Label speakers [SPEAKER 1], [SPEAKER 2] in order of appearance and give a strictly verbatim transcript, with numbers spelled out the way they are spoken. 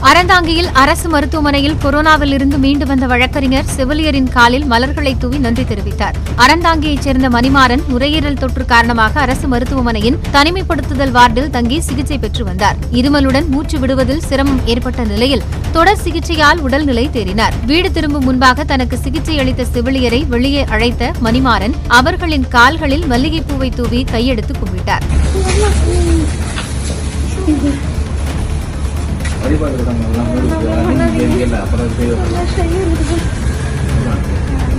[SPEAKER 1] அறந்தாங்கியில் அரசு மருத்துவமனையில் கொரோனாவில் இருந்து மீண்டு வந்த வழக்கறிஞர் செவிலியரின் காலில் மலர்களை தூவி நன்றி தெரிவித்தார். அறந்தாங்கியைச் சேர்ந்த மணிமாறன் நுரையீரல் தொற்று காரணமாக அரசு மருத்துவமனையின் தனிமைப்படுத்துதல் வார்டில் தங்கி சிகிச்சை பெற்று வந்தார். இருமலுடன் மூச்சு விடுவதில் சிரமம் ஏற்பட்ட நிலையில் தொடர் சிகிச்சையால் உடல்நிலை தேறினார். வீடு திரும்பும் முன்பாக தனக்கு சிகிச்சை அளித்த செவிலியரை வெளியே அழைத்த மணிமாறன் அவர்களின் கால்களில் மல்லிகைப்பூவை தூவி கையெடுத்து கும்பிட்டார்.
[SPEAKER 2] அப்புறம்